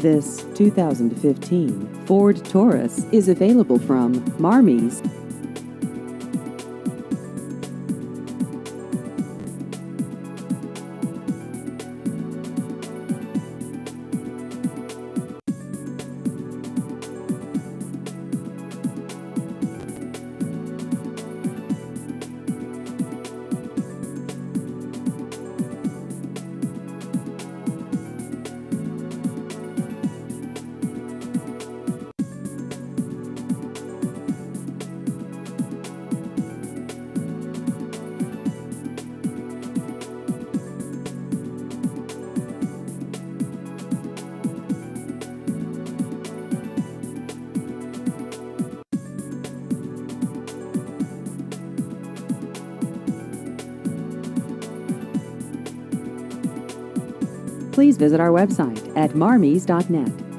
This 2015 Ford Taurus is available from Marmies. Please visit our website at marmies.net.